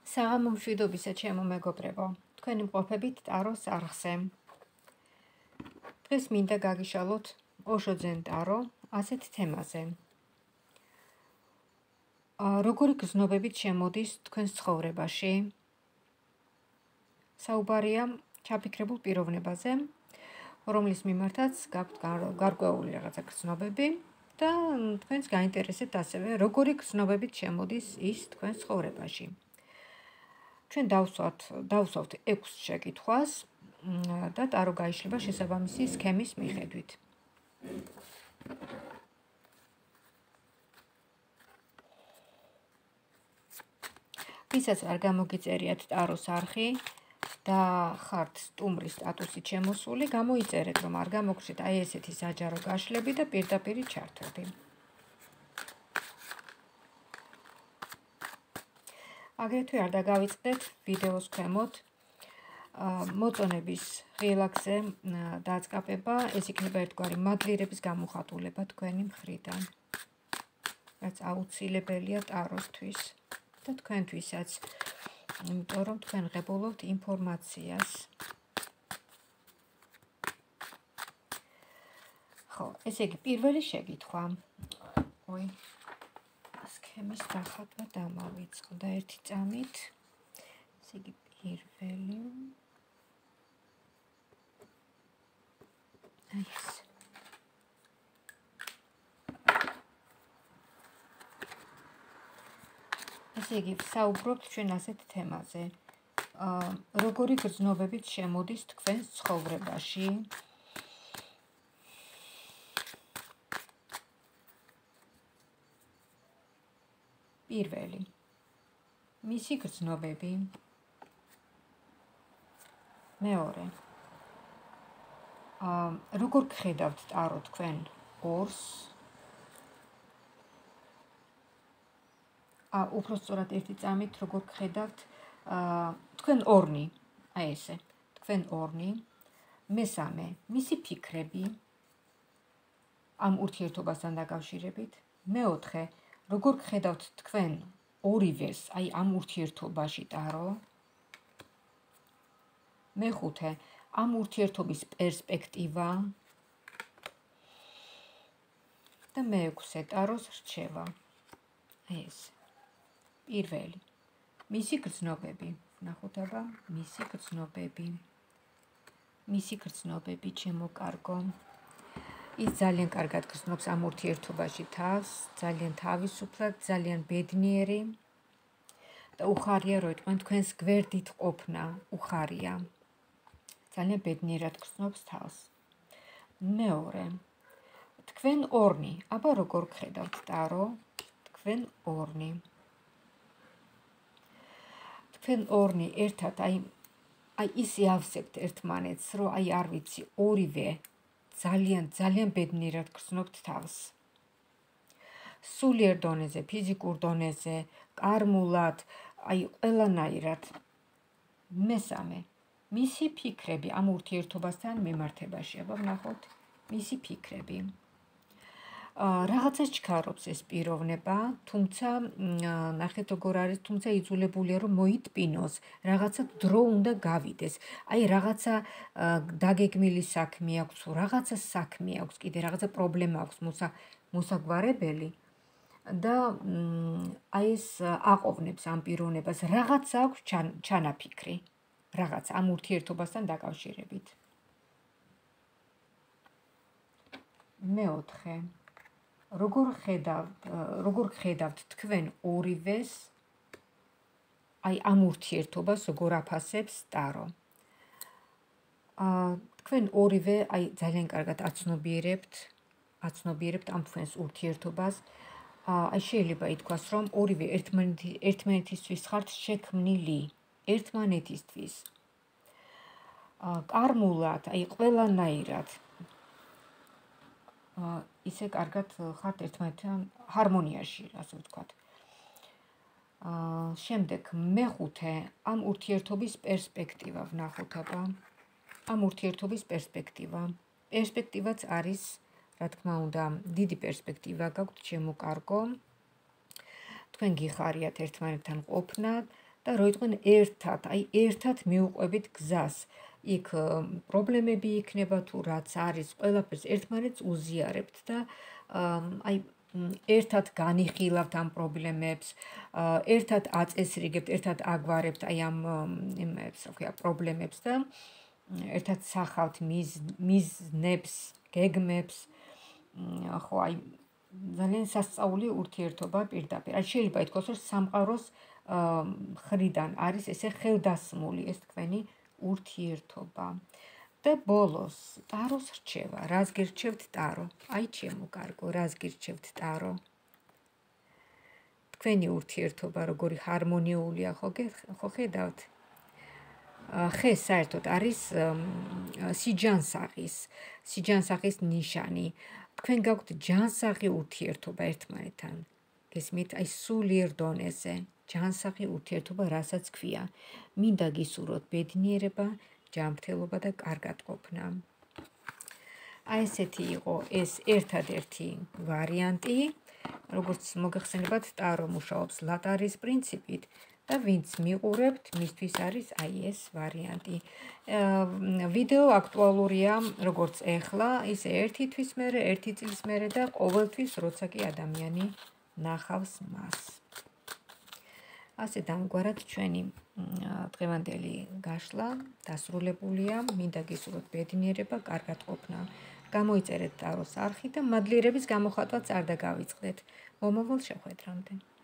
საღამო მშვიდობისა, ჩემო მეგობრებო, თქვენი მყოფებით ტაროს არხზე. დღეს მინდა გაგიშალოთ ოშოძენ ტარო ასეთ თემაზე. როგორი გზნობებით შემოდის თქვენს ცხოვრებაში? საუბარია ჩაფიქრებულ პიროვნებაზე, რომლის მიმართაც გაქვთ გარკვეული რაღაცა გზნობები და თქვენს გაინტერესებთ ასევე, როგორი გზნობებით შემოდის ის თქვენს ცხოვრებაში. ჩვენ დავსვათ 6 შეკითხვას და ტარო გაიშლება შესაბამისი სქემის მიხედვით. ვისაც არ გამოგიწერიათ ტაროს არხი და ხართ სტუმრის სტატუსით შემოსული, გამოიწერეთ, რომ არ გამოგხსნით აი ესეთი საჯარო გაშლები და პირდაპირ ჩართვები. აგრეთვე არ დაგავიწყდეთ ვიდეოს ქვემოთ მოწონების ღილაკზე დაწყაბება, ეს იქნება ერთგვარი მადლიერების გამოხატულება თქვენი მხრიდან, რაც აუცილებელია ტაროსთვის და თქვენთვისაც, იმიტომ რომ თქვენ ღებულობთ ინფორმაციას. ხო, ესე იგი პირველი შეკითხვა. სქემის დახატვა დამავიწყო და ერთი წამით. ესე იგი პირველი. ეს. ესე იგი საუბრობთ ჩვენ ასეთ თემაზე. როგორი გრძნობებით შემოდის თქვენს ცხოვრებაში? პირველი. მისი გრძნობები. მეორე. როგორ გხედავთ ტარო თქვენ ორს? უпростоრად ერთი წამით როგორ გხედავთ თქვენ ორნი, აი ესე, თქვენ ორნი. მესამე, მისი ფიქრები ამ ურთიერთობასთან დაკავშირებით. მეოთხე, როგორ გხედავთ თქვენ ორივეს, აი ამ ურთიერთობაში ტარო? მეხუთე, ამ ურთიერთობის პერსპექტივა და მეექვსე, ტაროს რჩევა. აი ეს. პირველი. მისი გრძნობები. ნახოთ აბა, მისი გრძნობები. მისი გრძნობები, ჩემო კარგო. ის ძალიან კარგად გრძნობს ამ ურთიერთობაში თავს, ძალიან თავისუფლად, ძალიან ბედნიერი და უხარია, რომ იტყვენ თქვენს გვერდით ყოფნა, უხარია. ძალიან ბედნიერად გრძნობს თავს. მეორე. თქვენ ორნი, აბა როგორ გხედავთ ტარო? თქვენ ორნი. თქვენ ორნი ერთად აი ისე ავსებთ ერთმანეთს, რომ აი არ ვიცი, ორივე ძალიან ბედნიერად გრძნობთ თავს. სულიერ დონეზე, ფიზიკურ დონეზე, კარმულად, აი ყველანაირად. მესამე, მისი ფიქრები ამ ურთიერთობასთან მიმართებაში, აბა ვნახოთ, მისი ფიქრები. რაღაცას ჩქარობს ეს პიროვნება, თუმცა ნახეთ როგორ არის, თუმცა იძულებულია რომ მოიტპინოს, რაღაცა დრო უნდა გავიდეს. აი რაღაცა დაგეგმილი საქმე აქვს, რაღაცა საქმე აქვს, კიდე რაღაცა პრობლემა აქვს მოსაგვარებელი და აი ეს აყოვნებს ამ პიროვნებას, რაღაცა აქვს ჩანაფიქრი, რაღაც ამ ურთიერთობასთან დაკავშირებით. მეოთხე. როგორ ხედავთ თქვენ ორივეს აი ამ ურთიერთობას როგორ აფასებს ტარო? თქვენ ორივე აი ძალიან კარგად აცნობიერებთ ამ თქვენს ურთიერთობას. აი შეიძლება ითქვას, რომ ორივე ერთმანეთისთვის ხართ შექმნილი, ერთმანეთისთვის. კარმულად, აი ყველანაირად ისე კარგად ხართ ერთმანეთთან ჰარმონიაში, ასე ვთქვათ. შემდეგ მეხუთე, ამ ურთიერთობის პერსპექტივა ვნახოთ აბა. ამ ურთიერთობის პერსპექტივა. პერსპექტივაც არის, რა თქმა უნდა, დიდი პერსპექტივა გაქვთ, ჩემო კარგო. თქვენ გიხარიათ ერთმანეთთან ყოფნა და რო იყვნენ ერთად, აი ერთად მივუყვებით გზას. იქ პრობლემები იქნება თუ რაც არის, ყველაფერს ერთმანეთს უზიარებთ და აი ერთად განიხილავთ ამ პრობლემებს, ერთად აწესრიგებთ, ერთად აგვარებთ აი ამ იმებს, რა ქვია, პრობლემებს და ერთად სახავთ მიზნებს, გეგმებს. ხო, აი ძალიან სასწაული ურთიერთობა პირდაპირ. აი შეიძლება ითქვას, რომ სამყაროს მხრიდან არის ესე ხელდასმული ეს თქვენი ურთიერთობა. და ბოლოს ტაროს რჩევა. რას გირჩევთ ტარო? აი ჩემო კარგო, რას გირჩევთ ტარო? თქვენი ურთიერთობა როგორი ჰარმონიულია, ხო ხედავთ? ხე საერთოდ არის სიჯანსაღის ნიშანი. თქვენ გაქვთ ჯანსაღი ურთიერთობა ერთმანეთთან. გესმით, აი სულიერ დონეზე, ჯანსაღი ურთიერთობა, რასაც ქვია. მინდა გისურვოთ ბედნიერება, ჯანმრთელობა და კარგად ყოფნა. აი ესეთი იყო ეს ერთადერთი ვარიანტი, როგორც მოგეხსენებათ, ტარო მუშაობს ლატარის პრინციპით და ვინც მიყურებთ, მისთვის არის აი ეს ვარიანტი. ვიდეო აქტუალურია როგორც ეხლა, ისე ერთი თვის მერე, ერთი წლის მერე და ყოველთვის, როცა კი ადამიანი ნახავს მას. ასე დამგვარად ჩვენი დღევანდელი გაშლა დასრულებულია. მინდა გისურვოთ ბედნიერება, კარგად ყოფნა. გამოიწერეთ ტაროს არხი და მადლიერების გამოხატვაც არ დაგავიწყდეთ. მომავალ შეხვედრამდე.